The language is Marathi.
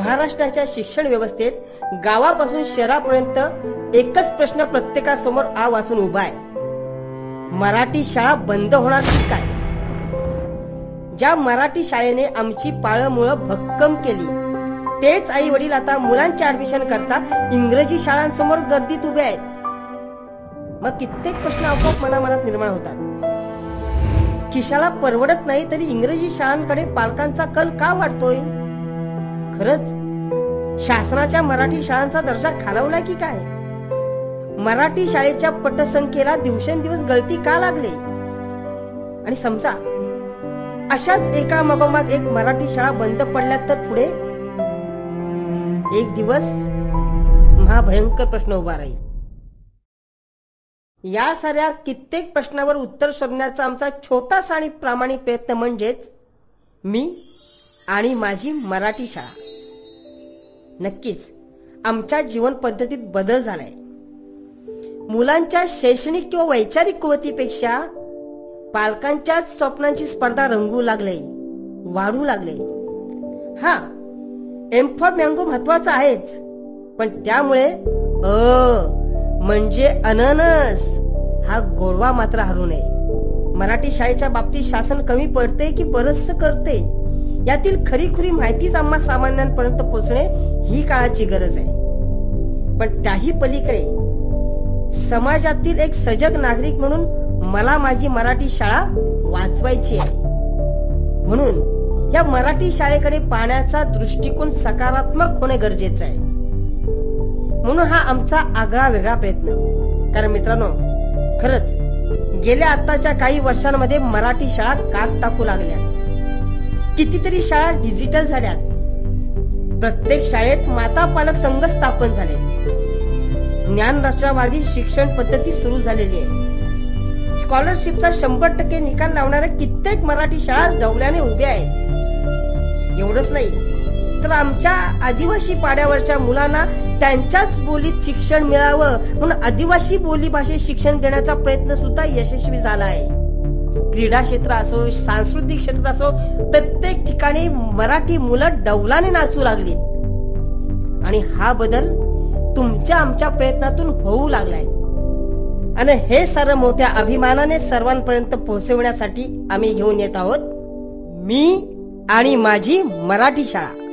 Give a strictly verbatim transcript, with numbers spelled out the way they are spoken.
महाराष्ट्राच्या शिक्षण व्यवस्थेत गावापासून शहरापर्यंत एकच प्रश्न प्रत्येकासमोर आ वासून उभा आहे, मराठी शाळा बंद होणार की काय? ज्या मराठी शाळेने आमची पाळंमुळं भक्कम केली, तेच आई वडील आता मुलांचे ऍडमिशन करता इंग्रजी शाळांसमोर गर्दीत उभे आहेत. मग कित्येक प्रश्न आपोआप मनामनात निर्माण होतात. खिशाला परवडत नाही तरी इंग्रजी शाळांकडे पालकांचा कल का वाढतोय? खरंच शासनाच्या मराठी शाळांचा दर्जा खालावलाय की काय? मराठी शाळेच्या पटसंख्येला दिवसेंदिवस गळती का लागली? आणि समजा अशाच एका मागोमाग एक मराठी शाळा बंद पडल्या तर पुढे एक दिवस महाभयंकर प्रश्न उभा राहील. या साऱ्या कित्येक प्रश्नावर उत्तर शोधण्याचा आमचा छोटासा आणि प्रामाणिक प्रयत्न म्हणजेच मी आणि माझी मराठी शाळा. नक्कीच आमच्या जीवन पद्धतीत बदल झालाय. मुलांच्या शैक्षणिक किंवा वैचारिक कुवतीपेक्षा पालकांच्या स्वप्नांची स्पर्धा रंगू लागले, वाढू लागले. हा, एम फॉर मँगो महत्वाचा आहेच, पण त्यामुळे अ म्हणजे अननस हा गोडवा मात्र हरवू नये. मराठी शाळेच्या बाबतीत शासन कमी पडते की बरचस करते यातील खरीखुरी माहितीच आम्हा सामान्यांपर्यंत पोहोचणे ही काळाची गरज आहे. पण त्याही पलीकडे समाजातील एक सजग नागरिक म्हणून मला माझी मराठी शाळा वाचवायची आहे. म्हणून या मराठी शाळेकडे पाहण्याचा दृष्टिकोन सकारात्मक होणे गरजेचं आहे. म्हणून हा आमचा आगळा वेगळा प्रयत्न. कारण मित्रांनो, खरंच गेल्या आताच्या काही वर्षांमध्ये मराठी शाळा कात टाकू लागल्या. कितीतरी शाळा डिजिटल झाल्यात. प्रत्येक शाळेत माता पालक संघ स्थापन झाले. ज्ञान राष्ट्रवादी शिक्षण पद्धती सुरू झालेली आहे. स्कॉलरशिपचा शंभर टक्के निकाल लावणाऱ्या कित्येक मराठी शाळा डौल्याने उभ्या आहेत. एवढंच नाही तर आमच्या आदिवासी पाड्यावरच्या मुलांना त्यांच्याच बोलीत शिक्षण मिळावं म्हणून आदिवासी बोली भाषेत शिक्षण देण्याचा प्रयत्न सुद्धा यशस्वी झाला आहे. क्रीडा क्षेत्र असो, सांस्कृतिक क्षेत्र असो, प्रत्येक ठिकाणी मराठी मुलं डौलाने नाचू लागलीत. आणि हा बदल तुमच्या आमच्या प्रयत्नातून होऊ लागलाय. आणि हे सर्व मोठ्या अभिमानाने सर्वांपर्यंत पोहोचवण्यासाठी आम्ही घेऊन येत आहोत मी आणि माझी मराठी शाळा.